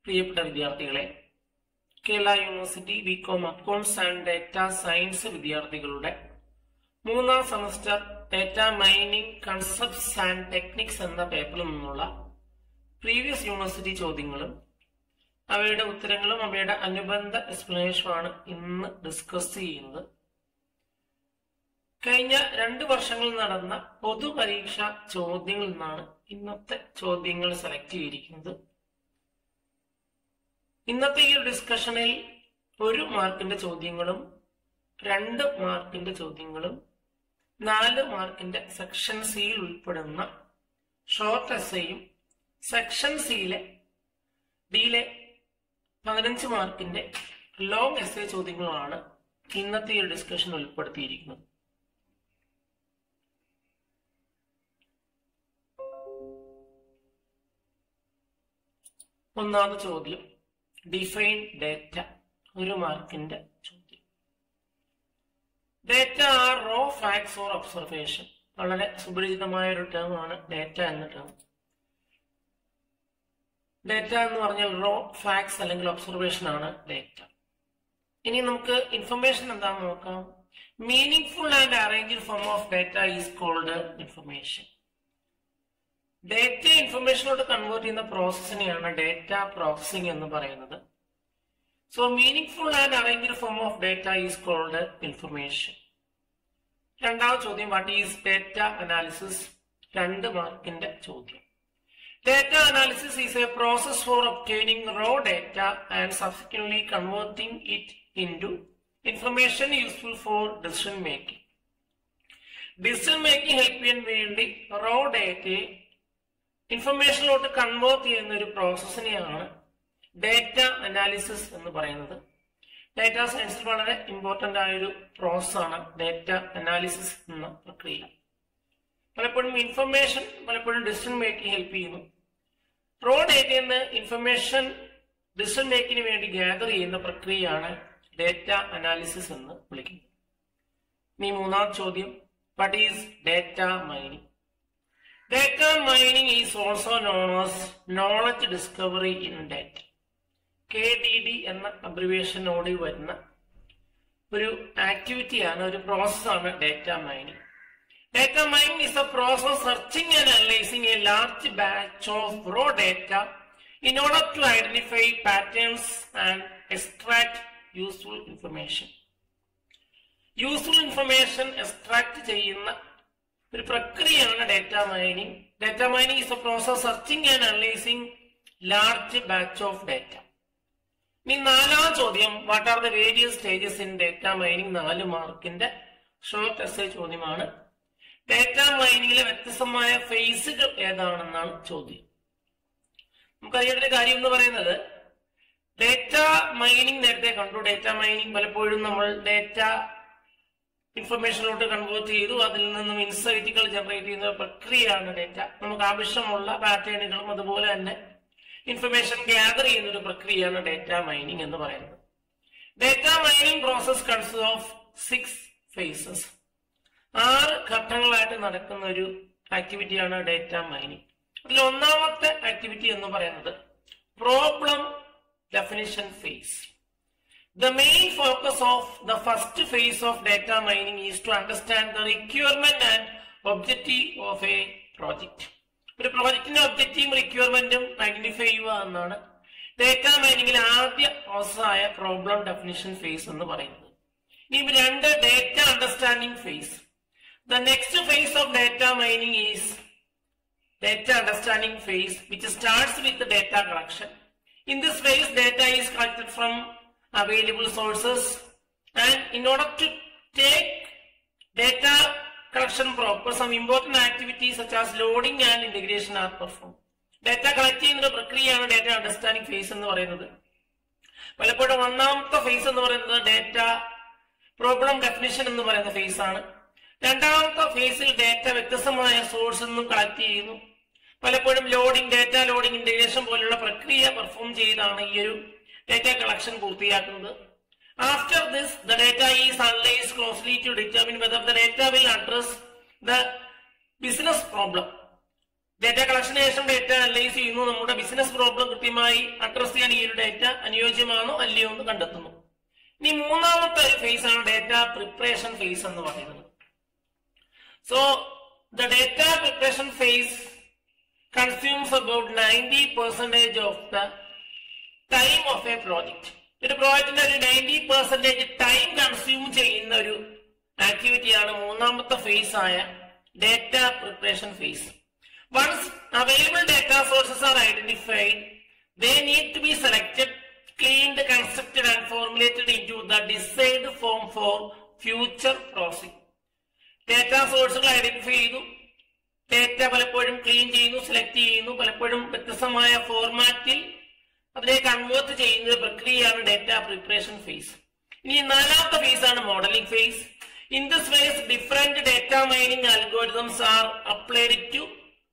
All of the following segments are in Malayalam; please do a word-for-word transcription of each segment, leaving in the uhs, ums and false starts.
പ്രിയപ്പെട്ട വിദ്യാർത്ഥികളെ, Kerala university BCom accounts and data science വിദ്യാർത്ഥികളുടെ മൂന്നാം semester data mining concepts and techniques എന്ന പേപ്പറിൽ നിന്നുള്ള പ്രീവിയസ് യൂണിവേഴ്സിറ്റി ചോദ്യങ്ങളും അവയുടെ ഉത്തരങ്ങളും അവയുടെ അനുബന്ധ എക്സ്പ്ലനേഷനുമാണ് ഇന്ന് ഡിസ്കസ് ചെയ്യുന്നത്. കഴിഞ്ഞ രണ്ട് വർഷങ്ങളിൽ നടന്ന പൊതുപരീക്ഷാ ചോദ്യങ്ങളിൽ നിന്നാണ് ഇന്നത്തെ ചോദ്യങ്ങൾ സെലക്ട് ചെയ്തിരിക്കുന്നത്. ഇന്നത്തെ ഈ ഡിസ്കഷനിൽ ഒരു മാർക്കിന്റെ ചോദ്യങ്ങളും രണ്ട് മാർക്കിന്റെ ചോദ്യങ്ങളും നാല് മാർക്കിന്റെ സെക്ഷൻ സിയിൽ ഉൾപ്പെടുന്ന ഷോർട്ട് എസ്സേയും സെക്ഷൻ സിയിലെ ഡിയിലെ പതിനഞ്ച് മാർക്കിന്റെ ലോങ് എസ്സേ ചോദ്യങ്ങളുമാണ് ഇന്നത്തെ ഈ ഡിസ്കഷൻ ഉൾപ്പെടുത്തിയിരിക്കുന്നത്. ഒന്നാമത്തെ ചോദ്യം, ഡിഫൈൻ ഡാറ്റ. ഒരു മാർക്കിന്റെ ചോദ്യം. Data are raw facts or observation. വളരെ സുപരിചിതമായ ഒരു ടേം ആണ് ഡാറ്റ എന്ന ടേം. ഡാറ്റ എന്ന് പറഞ്ഞാൽ റോ ഫാക്ട്സ് അല്ലെങ്കിൽ ഒബ്സർവേഷൻ ആണ് ഡാറ്റ. ഇനി നമുക്ക് ഇൻഫർമേഷൻ എന്താണെന്ന് നോക്കാം. Meaningful and arranged form of data is called information. Data ഇൻഫർമേഷനോട് കൺവേർട്ട് ചെയ്യുന്ന പ്രോസസ്സിനെയാണ് ഡാറ്റ പ്രോസസ്സിംഗ് എന്ന് പറയുന്നത്. So meaningful and arranged form of data is called information. രണ്ടാമത്തെ ചോദ്യം, വാട്ട് ഈസ് ഡാറ്റ അനാലിസിസ്. രണ്ട് മാർക്കിന്റെ ചോദ്യം. Data analysis is a process for obtaining raw data and subsequently converting it into information useful for decision making. Decision making help ചെയ്യാൻ വേണ്ടി raw data ഇൻഫർമേഷനിലോട്ട് കൺവേർട്ട് ചെയ്യുന്ന ഒരു പ്രോസസ്സിനെയാണ് ഡാറ്റ അനാലിസിസ് എന്ന് പറയുന്നത്. ഡാറ്റ സയൻസിൽ വളരെ ഇമ്പോർട്ടന്റ് ആയ ഒരു പ്രോസസ്സാണ് ഡാറ്റ അനാലിസിസ് എന്ന പ്രക്രിയ. പലപ്പോഴും ഇൻഫർമേഷൻ പലപ്പോഴും ഡിസിഷൻ മേക്കിംഗ് ഹെൽപ്പ് ചെയ്യുന്നു. റോ ഡേറ്റയിൽ നിന്ന് ഇൻഫർമേഷൻ ഡിസിഷൻ മേക്കിങ്ങിന് വേണ്ടി ഗ്യാദർ ചെയ്യുന്ന പ്രക്രിയയാണ് ഡാറ്റ അനാലിസിസ് എന്ന് വിളിക്കുന്നത്. ഇനി മൂന്നാം ചോദ്യം, what is data mining. Data mining is also known as knowledge discovery in data. K D D എന്ന അബ്രിവേഷനോട് വരുന്ന ഒരു ആക്ടിവിറ്റിയാണ്, ഒരു പ്രോസസ്സാണ് data mining. Data mining is a process searching and analyzing a large batch of raw data in order to identify patterns and extract useful information. Useful information extract ചെയ്യുന്ന ഒരു പ്രക്രിയയാണ് data mining. Data mining is a process searching and analyzing large batch of data. ഇനി നാലാം ചോദ്യം, what are the various stages in data mining. നാല് മാർക്കിന്റെ ഷോർട്ട് എസ്സേ ചോദ്യമാണ്. ഡാറ്റ മൈനിങ്ങിലെ വ്യത്യസ്തമായ ഫേസുകൾ ഏതാണെന്നാണ് ചോദ്യം. നമുക്കറിയേണ്ട കാര്യം എന്ന് പറയുന്നത്, ഡാറ്റ മൈനിങ് നേരത്തെ കണ്ടു. ഡാറ്റ മൈനിങ് പലപ്പോഴും നമ്മൾ ഡാറ്റ ഇൻഫർമേഷനിലോട്ട് കൺവേർട്ട് ചെയ്തു അതിൽ നിന്നും ഇൻസൈറ്റുകൾ ജനറേറ്റ് ചെയ്യുന്ന പ്രക്രിയയാണ് ഡാറ്റ. നമുക്ക് ആവശ്യമുള്ള പാറ്റേണുകളും അതുപോലെ തന്നെ ഇൻഫർമേഷൻ ഗ്യാദർ ചെയ്യുന്ന ഒരു പ്രക്രിയയാണ് ഡാറ്റ മൈനിങ് എന്ന് പറയുന്നത്. Data mining process consist of six phases. ആറ് ഘട്ടങ്ങളായിട്ട് നടക്കുന്ന ഒരു ആക്ടിവിറ്റിയാണ് ഡാറ്റ മൈനിങ്. അതിൽ ഒന്നാമത്തെ ആക്ടിവിറ്റി എന്ന് പറയുന്നത് problem definition phase. The main focus of the first phase of data mining is to understand the requirement and objective of a project. ഒരു പ്രോജക്റ്റിന്റെ ഒബ്ജക്റ്റീവും റിക്വയർമെന്റും ഐഡന്റിഫൈ ചെയ്യുക എന്നാണ് ഡാറ്റ മൈനിങ്ങിലെ ആദ്യ പ്രോസസ്സായ പ്രോബ്ലം ഡെഫിനിഷൻ ഫേസ് എന്ന് പറയുന്നത്. ഇനി രണ്ട്, data understanding phase. The next phase of data mining is data understanding phase, which starts with the data collection. In this phase, data is collected from available sources, and in order to take data collection proper, some important activities such as loading and integration are performed. Data collect ചെയ്യുന്ന പ്രക്രിയയാണ് ഡാറ്റ അണ്ടർസ്റ്റാൻഡിംഗ് ഫേസ് എന്ന് പറയുന്നത്. പലപ്പോഴും ഒന്നാമത്തെ ഫേസ് എന്ന് പറയുന്നത് ഡാറ്റ പ്രോബ്ലം ഡെഫിനിഷൻ എന്ന് പറയുന്ന ഫേസ് ആണ്. രണ്ടാമത്തെ ഫേസിൽ ഡാറ്റ വ്യത്യസ്തമായ സോഴ്സിൽ നിന്നും കളക്ട് ചെയ്യുന്നു. പലപ്പോഴും ലോഡിംഗ്, ഡാറ്റ ലോഡിംഗ്, ഇന്റഗ്രേഷൻ പോലുള്ള പ്രക്രിയ പെർഫോം ചെയ്താണ് ഈ ഒരു ഡാറ്റ കളക്ഷൻ പൂർത്തിയാക്കുന്നത്. After this the data is analysed closely to determine whether the data will address the business problem. Data കളക്ഷന് ശേഷം ഡേറ്റ അനലൈസ് ചെയ്യുന്നു. നമ്മുടെ ബിസിനസ് പ്രോബ്ലം കൃത്യമായി അഡ്രസ് ചെയ്യാൻ ഈ ഒരു ഡേറ്റ അനുയോജ്യമാണോ അല്ലയോ എന്ന് കണ്ടെത്തുന്നു. ഇനി മൂന്നാമത്തെ ഫേസ് ആണ് ഡേറ്റ പ്രിപ്പറേഷൻ ഫേസ് എന്ന് പറയുന്നത്. So the data preparation phase consumes about ninety percentage of the time of a project. ഒരു പ്രോജക്റ്റിന്റെ ഒരു നയൻറ്റി പെർസെന്റേജ് ടൈം കൺസ്യൂം ചെയ്യുന്ന ഒരു ആക്ടിവിറ്റിയാണ് മൂന്നാമത്തെ ഫേസ് ആയ data preparation phase. Once available data sources are identified, they need to be selected, cleaned, constructed and formulated into the desired form for future processing. Data sources identify ചെയ്തു, ഡേറ്റ പലപ്പോഴും ക്ലീൻ ചെയ്യുന്നു, സെലക്ട് ചെയ്യുന്നു, പലപ്പോഴും വ്യത്യസ്തമായ ഫോർമാറ്റിൽ അതിനെ കൺവേർട്ട് ചെയ്യുന്ന പ്രക്രിയയാണ് ഡേറ്റ പ്രിപ്പറേഷൻ ഫേസ്. ഇനി നാലാമത്തെ ഫേസ് ആണ് modelling phase. In this phase, different data mining algorithms are applied to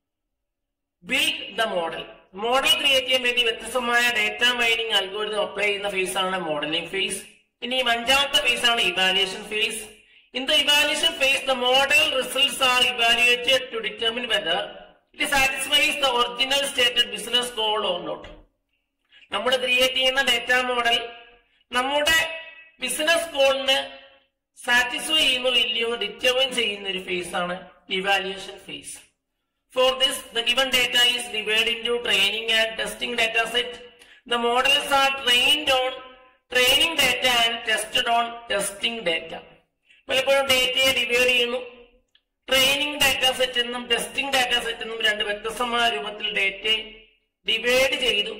build the model. Model create ചെയ്യാൻ വേണ്ടി വ്യത്യസ്തമായ ഡേറ്റ മൈനിങ് അൽഗോരിതം അപ്ലൈ ചെയ്യുന്ന ഫേസ് ആണ് മോഡലിംഗ് ഫേസ്. ഇനി അഞ്ചാമത്തെ ഫേസ് ആണ് evaluation phase. In the evaluation phase, the model results are evaluated to determine whether it satisfies the original stated business goal or not. നമ്മൾ ക്രിയേറ്റ് ചെയ്യുന്ന ഡേറ്റ മോഡൽ നമ്മുടെ ബിസിനസ് ഗോളിന് സാറ്റിസ്ഫൈ ചെയ്യുന്നോ ഇല്ലയോ ഡിറ്റർമിൻ ചെയ്യുന്ന ഒരു ഫേസ് ആണ് evaluation phase. For this, the given data is divided into training and testing data set. The models are trained on training data and tested on testing data. പലപ്പോഴും ഡേറ്റയെ ഡിവൈഡ് ചെയ്യുന്നു. ട്രെയിനിങ് ഡാറ്റ സെറ്റ് എന്നും ടെസ്റ്റിംഗ് ഡാറ്റ സെറ്റ് എന്നും രണ്ട് വ്യത്യസ്തമായ രൂപത്തിൽ ഡേറ്റയെ ഡിവൈഡ് ചെയ്തു.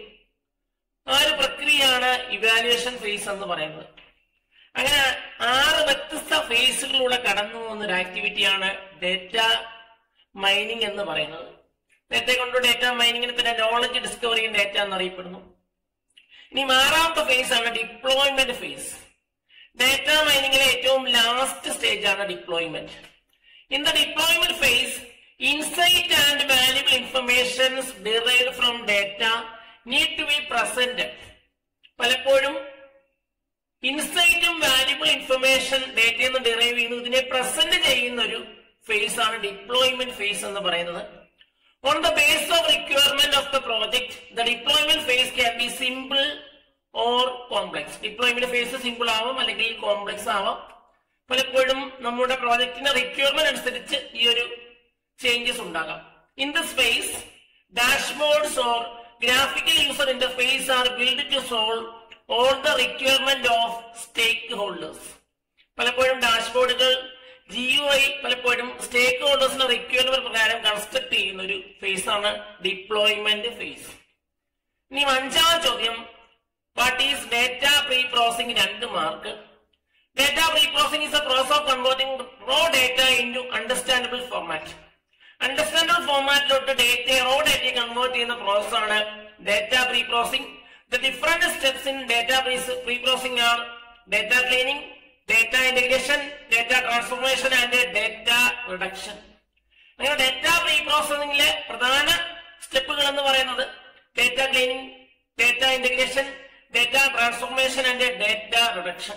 ആ ഒരു പ്രക്രിയയാണ് ഇവാലുവേഷൻ ഫേസ് എന്ന് പറയുന്നത്. അങ്ങനെ ആറ് വ്യത്യസ്ത ഫേസുകളിലൂടെ കടന്നു പോകുന്ന ഒരു ആക്ടിവിറ്റിയാണ് ഡേറ്റ മൈനിങ് എന്ന് പറയുന്നത്. ഡേറ്റ കൊണ്ട് ഡേറ്റ മൈനിങ്ങിന് തന്നെ നോളജ് ഡിസ്കവറിങ് ഡേറ്റ എന്നറിയപ്പെടുന്നു. ഇനി ആറാമത്തെ ഫേസ് ആണ് ഡിപ്ലോയ്മെന്റ് ഫേസ്. ഡേറ്റ മൈനിങ്ങിലെ ഏറ്റവും ലാസ്റ്റ് സ്റ്റേജ് ആണ് deployment. In the deployment phase, insight and valuable informations derived from data need to be presented. പലപ്പോഴും ഇൻസൈറ്റും വാല്യുബിൾ ഇൻഫർമേഷൻ ഡേറ്റയിൽ നിന്ന് ഡിറൈവ് ചെയ്യുന്നു, ഇതിനെ പ്രസന്റ് ചെയ്യുന്ന ഒരു ഫേസ് ആണ് ഡിപ്ലോയ്മെന്റ് ഫേസ് എന്ന് പറയുന്നത്. On the base of requirement of the project, the deployment phase can be simple or complex. Deployment phase simple ആവാം അല്ലെങ്കിൽ കോംപ്ലക്സ് ആവാം. പലപ്പോഴും നമ്മുടെ പ്രോജക്റ്റിന്റെ റിക്വയർമെന്റ് അനുസരിച്ച് ഈ ഒരു ചേഞ്ചസ് ഉണ്ടാകാം. In this phase, dashboards or graphical user interface are build to solve all the requirement of stakeholders. പലപ്പോഴും ഡാഷ്ബോർഡുകൾ ജി യു ഐ പലപ്പോഴും സ്റ്റേക്ക് ഹോൾഡേഴ്സിന്റെ റിക്വയർമെന്റ് പ്രകാരം കൺസ്ട്രക്ട് ചെയ്യുന്ന ഒരു ഫേസ് ആണ് ഡിപ്ലോയ്മെന്റ് ഫേസ്. ഇനി അഞ്ചാം ചോദ്യം, what is data preprocessing? രണ്ട് mark. Data preprocessing is a process of converting raw data into understandable format. Understandable ഫോർമാറ്റിലോട്ട് ഡേറ്റ റോ ഡേറ്റ കൺവേർട്ട് ചെയ്യുന്ന പ്രോസസ് ആണ് data preprocessing. The different steps in data pre-processing are data cleaning, data integration, data transformation and data reduction. അങ്ങനെ ഡേറ്റ പ്രീ പ്രോസസിംഗിലെ പ്രധാന സ്റ്റെപ്പുകൾ എന്ന് പറയുന്നത് data cleaning, data integration, data transformation and data reduction.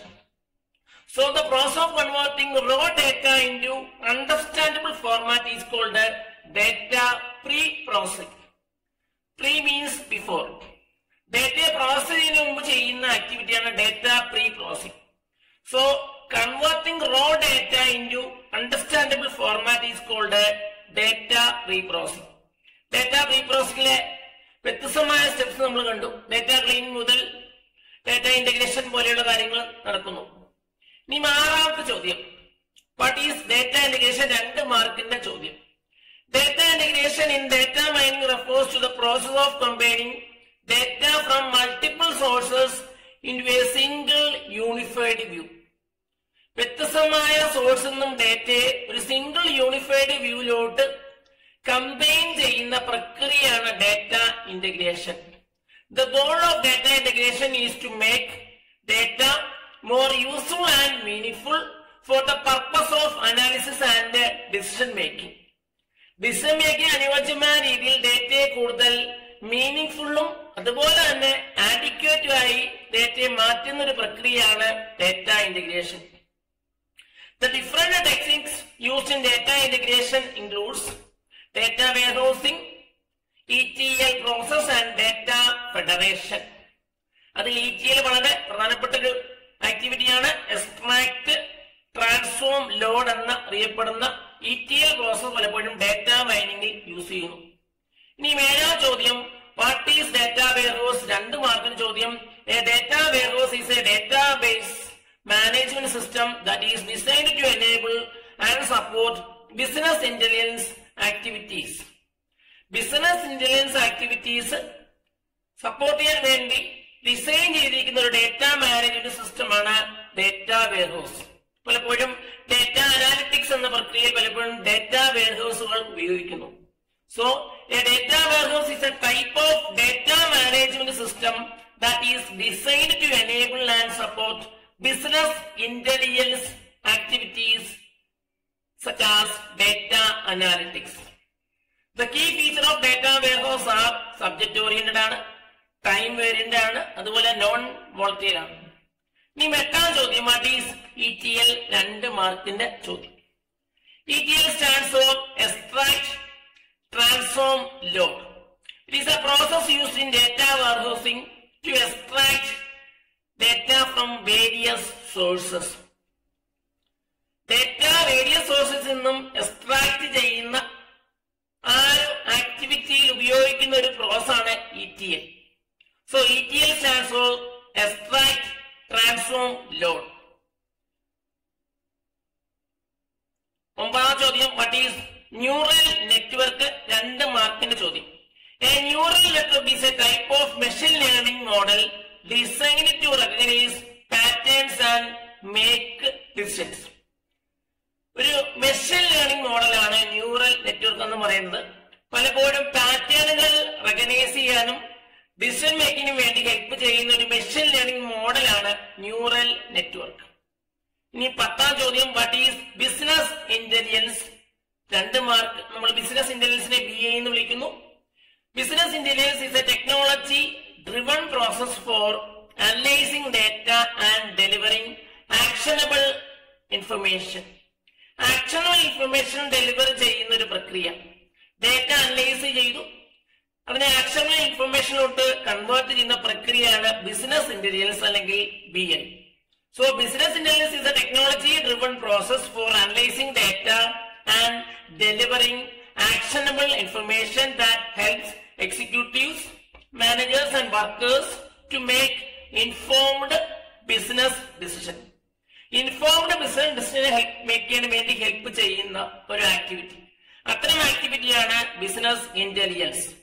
So the process of converting raw data into understandable format is called data pre-processing. Pre means before. ഡേറ്റയെ പ്രോസസ് ചെയ്യുന്നതിന് മുമ്പ് ചെയ്യുന്ന ആക്ടിവിറ്റിയാണ് data preprocessing. So converting raw data into understandable format is called data preprocessing. Data പ്രീ പ്രോസസിംഗിലെ വ്യത്യസ്തമായ സ്റ്റെപ്സ് നമ്മൾ കണ്ടു. ഡേറ്റ ക്ലീനിങ് മുതൽ ഡേറ്റ ഇന്റഗ്രേഷൻ പോലെയുള്ള കാര്യങ്ങൾ നടക്കുന്നു. ഇനി ആറാമത്തെ ചോദ്യം, വാട്ട് ഈസ് ഡേറ്റ ഇന്റഗ്രേഷൻ? രണ്ട് മാർക്കിന്റെ ചോദ്യം. Data integration in data mining refers to the process of combining data from multiple sources into a single unified view. വ്യത്യസ്തമായ സോഴ്സിൽ നിന്നും ഡേറ്റയെ ഒരു സിംഗിൾ യൂണിഫൈഡ് വ്യൂയിലോട്ട് കമ്പൈൻ ചെയ്യുന്ന പ്രക്രിയയാണ് data integration. The goal of data integration is to make data more useful and meaningful for the purpose of analysis and decision making. Decision making അനുയോജ്യമായ രീതിയിൽ ഡേറ്റയെ കൂടുതൽ മീനിങ്ഫുള്ളും അതുപോലെ തന്നെ ആഡിക്വേറ്റും ആയി ഡേറ്റയെ മാറ്റുന്ന ഒരു പ്രക്രിയയാണ് data integration. The different techniques used in data integration includes data warehousing, E T L process and data federation. അതിൽ ഇ ടി എൽ വളരെ പ്രധാനപ്പെട്ട ഒരു ആക്ടിവിറ്റിയാണ്. എക്സ്ട്രാക്ട്, ട്രാൻസ്ഫോം, ലോഡ് എന്ന അറിയപ്പെടുന്ന ഇ ടി എൽ പ്രോസസ് പലപ്പോഴും ഡാറ്റ മൈനിങ്ങിൽ യൂസ് ചെയ്യുന്നു. ഇനി ഏഴാം ചോദ്യം, വാട്ട് ഈസ് ഡാറ്റാ വെയർഹൗസ്? രണ്ട് മാർക്കിന് ചോദ്യം. A data warehouse is a database management system that is designed to enable and support business intelligence activities. Business intelligence activities support ചെയ്യാൻ വേണ്ടി ഡിസൈൻ ചെയ്തിരിക്കുന്ന ഒരു ഡേറ്റ മാനേജ്മെന്റ് സിസ്റ്റം ആണ് ഡേറ്റാ വെയർഹൗസ്. പലപ്പോഴും ഡേറ്റ അനാലിറ്റിക്സ് എന്ന പ്രക്രിയയിൽ പലപ്പോഴും ഡേറ്റ വെയർഹൗസുകൾ ഉപയോഗിക്കുന്നു. So a data warehouse is a type of data management system that is designed to enable and support business intelligence activities such as data analytics. The key feature of data warehouse are subject oriented ആണ്, time variant ആണ്, അതുപോലെ നോൺ വോളറ്റൈൽ ആണ്. ഇനി എട്ടാം ചോദ്യം, what is E T L? രണ്ട് മാർക്കിന്റെ ചോദ്യം. E T L stands for extract, transform, load. It is a process used in data warehousing to extract data from various sources. Data various സോഴ്സസിൽ നിന്നും എക്സ്ട്രാക്ട് ചെയ്യുന്ന ആ ആക്ടിവിറ്റിയിൽ ഉപയോഗിക്കുന്ന ഒരു പ്രോസസ് ആണ് E T L. So E T L stands for extract, transform, load. ഒമ്പതാം ചോദ്യം, വാട്ട് ഈസ് ന്യൂറൽ നെറ്റ്വർക്ക്? രണ്ട് മാർക്കിന്റെ ചോദ്യം. A neural network is a type of machine learning model designed to recognize patterns and make decisions. ഒരു മെഷീൻ ലേണിംഗ് മോഡലാണ് ന്യൂറൽ നെറ്റ്വർക്ക് എന്ന് പറയുന്നത്. പലപ്പോഴും പാറ്റേണുകൾ റെക്കഗ്നൈസ് ചെയ്യാനും ഡിസിഷൻ മേക്കിങ്ങിനും വേണ്ടി ഹെൽപ്പ് ചെയ്യുന്ന ഒരു മെഷീൻ ലേണിംഗ് മോഡലാണ് ന്യൂറൽ നെറ്റ്വർക്ക്. ഇനി പത്താം ചോദ്യം, വാട്ട് ഈസ് ബിസിനസ് ഇന്റലിജൻസ്? രണ്ട് മാർക്ക്. നമ്മൾ ബിസിനസ് ഇന്റലിജൻസിനെ ബി എ എന്ന് വിളിക്കുന്നു. Business intelligence is a technology driven process for analyzing data and delivering actionable information. Actionable information deliver ചെയ്യുന്ന ഒരു പ്രക്രിയ. ഡേറ്റ അനലൈസ് ചെയ്തു അതിനെ ആക്ഷണബിൾ ഇൻഫർമേഷനിലോട്ട് കൺവേർട്ട് ചെയ്യുന്ന പ്രക്രിയയാണ് ബിസിനസ് ഇന്റലിജൻസ് അല്ലെങ്കിൽ B I. So business intelligence is a technology driven process for analyzing data and delivering actionable information that helps executives, managers and workers to make informed business decision. Informed business decision help make ചെയ്യാൻ വേണ്ടി ഹെൽപ്പ് ചെയ്യുന്ന ഒരു ആക്ടിവിറ്റി. അത്തരം ആക്ടിവിറ്റിയാണ് ബിസിനസ് ഇന്റലിജൻസ്.